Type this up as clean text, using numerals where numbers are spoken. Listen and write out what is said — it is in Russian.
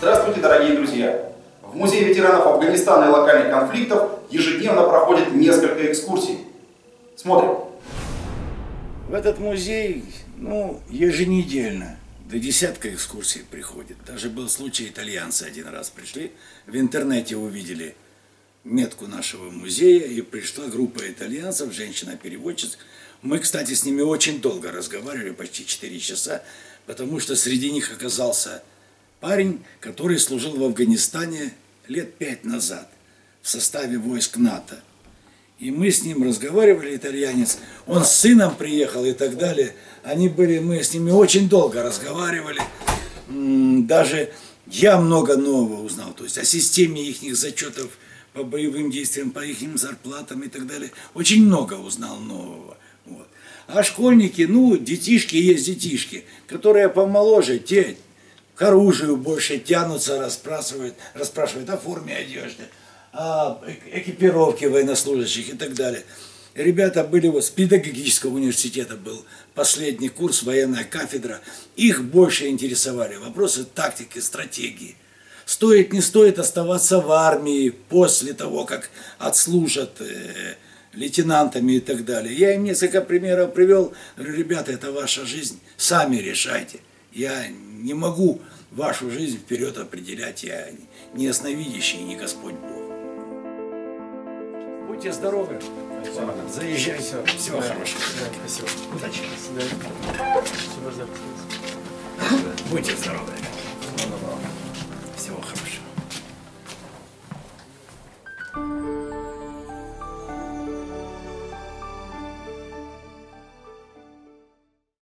Здравствуйте, дорогие друзья! В Музее ветеранов Афганистана и локальных конфликтов ежедневно проходит несколько экскурсий. Смотрим. В этот музей, еженедельно до десятка экскурсий приходит. Даже был случай, итальянцы один раз пришли, в интернете увидели метку нашего музея, и пришла группа итальянцев, женщина-переводчица. Мы, кстати, с ними очень долго разговаривали, почти 4 часа, потому что среди них оказался парень, который служил в Афганистане лет 5 назад в составе войск НАТО. И мы с ним разговаривали, итальянец, он с сыном приехал и так далее. Мы с ними очень долго разговаривали. Даже я много нового узнал, то есть о системе их зачетов по боевым действиям, по их зарплатам и так далее. Очень много узнал нового. Вот. А школьники, детишки есть детишки, которые помоложе, те к оружию больше тянутся, расспрашивают о форме одежды, о экипировке военнослужащих и так далее. Ребята были с педагогического университета, был последний курс, военная кафедра. Их больше интересовали вопросы тактики, стратегии. Стоит, не стоит оставаться в армии после того, как отслужат лейтенантами и так далее. Я им несколько примеров привел. Говорю, ребята, это ваша жизнь, сами решайте. Я не могу вашу жизнь вперед определять. Я не ясновидящий, не Господь Бог. Будьте здоровы. Заезжайте. Всего хорошего. Да, спасибо. Удачи. Спасибо за. Будьте здоровы. Всего хорошего.